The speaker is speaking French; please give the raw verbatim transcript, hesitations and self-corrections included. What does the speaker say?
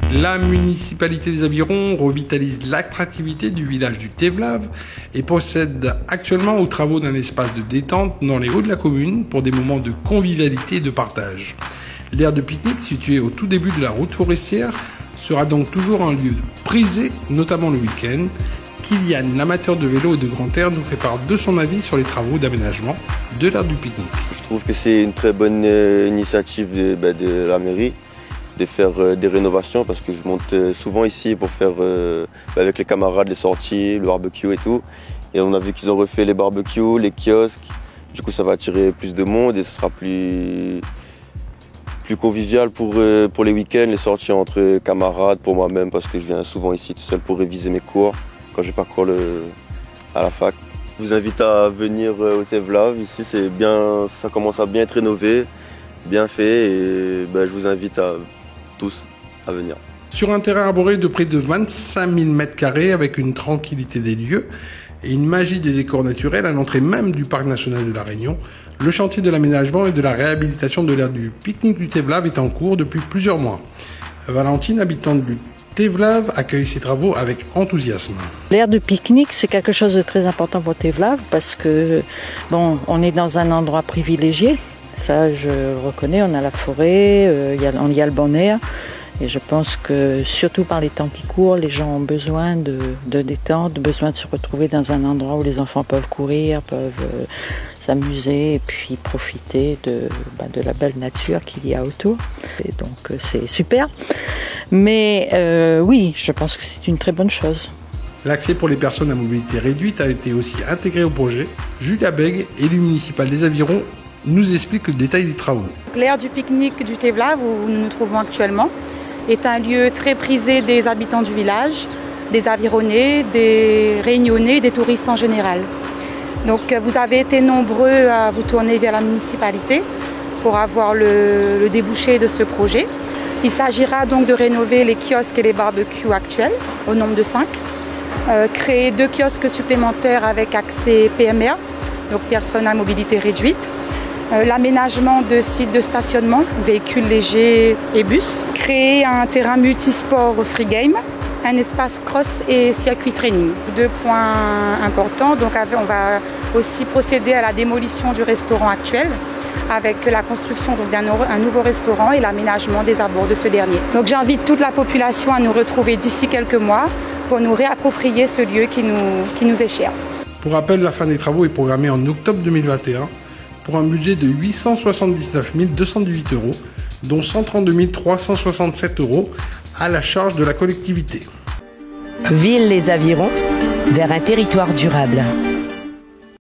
La municipalité des Avirons revitalise l'attractivité du village du Tevlav et procède actuellement aux travaux d'un espace de détente dans les hauts de la commune pour des moments de convivialité et de partage. L'aire de pique-nique, située au tout début de la route forestière, sera donc toujours un lieu prisé, notamment le week-end. Kylian, l'amateur de vélo et de grand air, nous fait part de son avis sur les travaux d'aménagement de l'aire du pique-nique. Je trouve que c'est une très bonne euh, initiative de, bah, de la mairie de faire euh, des rénovations parce que je monte euh, souvent ici pour faire euh, avec les camarades les sorties, le barbecue et tout. Et on a vu qu'ils ont refait les barbecues, les kiosques. Du coup, ça va attirer plus de monde et ce sera plus, plus convivial pour, euh, pour les week-ends, les sorties entre camarades, pour moi-même parce que je viens souvent ici tout seul pour réviser mes cours quand j'ai pas cours le, à la fac. Je vous invite à venir au Tevlav. Ici, c'est bien, ça commence à bien être rénové, bien fait et ben, je vous invite à tous à venir. Sur un terrain arboré de près de vingt-cinq mille mètres carrés avec une tranquillité des lieux et une magie des décors naturels à l'entrée même du parc national de la Réunion, le chantier de l'aménagement et de la réhabilitation de l'aire du pique-nique du Tevlav est en cours depuis plusieurs mois. Valentine, habitante du Tevlav, accueille ces travaux avec enthousiasme. L'aire de pique-nique, c'est quelque chose de très important pour Tevlav parce que bon, on est dans un endroit privilégié. Ça, je le reconnais. On a la forêt, euh, y a, on y a le bon air. Et je pense que surtout par les temps qui courent, les gens ont besoin de, de détente, besoin de se retrouver dans un endroit où les enfants peuvent courir, peuvent euh, s'amuser et puis profiter de, bah, de la belle nature qu'il y a autour. Et donc euh, c'est super. Mais euh, oui, je pense que c'est une très bonne chose. L'accès pour les personnes à mobilité réduite a été aussi intégré au projet. Julia Beg, élue municipale des Avirons, nous explique le détail des travaux. L'aire du pique-nique du Tevlav, où nous nous trouvons actuellement, est un lieu très prisé des habitants du village, des Avironnais, des Réunionnais, des touristes en général. Donc vous avez été nombreux à vous tourner vers la municipalité pour avoir le, le débouché de ce projet. Il s'agira donc de rénover les kiosques et les barbecues actuels, au nombre de cinq, euh, créer deux kiosques supplémentaires avec accès P M R, donc personnes à mobilité réduite, euh, l'aménagement de sites de stationnement, véhicules légers et bus, créer un terrain multisport free game, un espace cross et circuit training. Deux points importants, donc on va aussi procéder à la démolition du restaurant actuel, avec la construction d'un nouveau restaurant et l'aménagement des abords de ce dernier. Donc j'invite toute la population à nous retrouver d'ici quelques mois pour nous réapproprier ce lieu qui nous, qui nous est cher. Pour rappel, la fin des travaux est programmée en octobre deux mille vingt et un pour un budget de huit cent soixante-dix-neuf mille deux cent dix-huit euros, dont cent trente-deux mille trois cent soixante-sept euros à la charge de la collectivité. Ville les Avirons, vers un territoire durable.